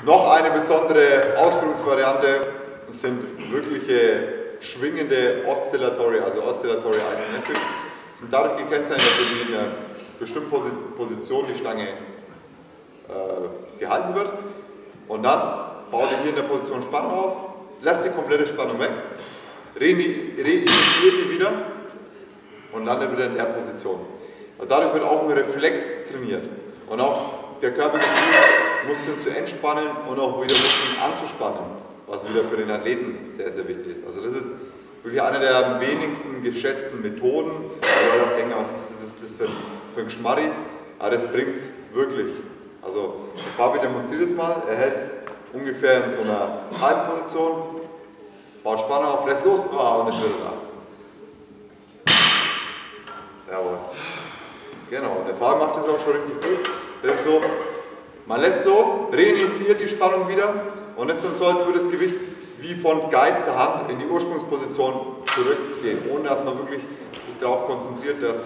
Noch eine besondere Ausführungsvariante sind wirkliche schwingende Oscillatory, also Oscillatory Isometrics. Sind dadurch gekennzeichnet, dass in einer bestimmten Position die Stange gehalten wird und dann baut ihr hier in der Position Spannung auf, lasst die komplette Spannung weg, reinitiiert die wieder und landet wieder in der Position. Also dadurch wird auch ein Reflex trainiert und auch der Körper geschult, Muskeln zu entspannen und auch wieder Muskeln anzuspannen, was wieder für den Athleten sehr, sehr wichtig ist. Also das ist wirklich eine der am wenigsten geschätzten Methoden, weil Leute auch denken, was ist das für ein Geschmarri, aber das bringt es wirklich. Also Fabi demonstriert es mal, er hält es ungefähr in so einer halben Position, baut Spannung auf, lässt los und ist wieder da. Jawohl. Genau, der Fabi macht das auch schon richtig gut. Das ist so, man lässt los, reinitiiert die Spannung wieder und es ist dann so, als würde das Gewicht wie von Geisterhand in die Ursprungsposition zurückgehen, ohne dass man wirklich sich darauf konzentriert, dass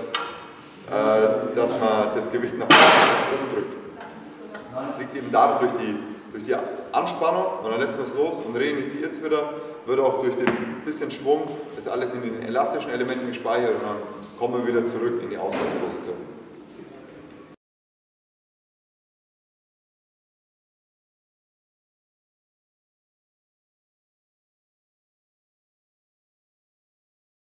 man das Gewicht nach oben drückt. Das liegt eben daran durch die Anspannung und dann lässt man es los und reinitiiert es wieder, wird auch durch den bisschen Schwung das alles in den elastischen Elementen gespeichert und dann kommen wir wieder zurück in die Ausgangsposition.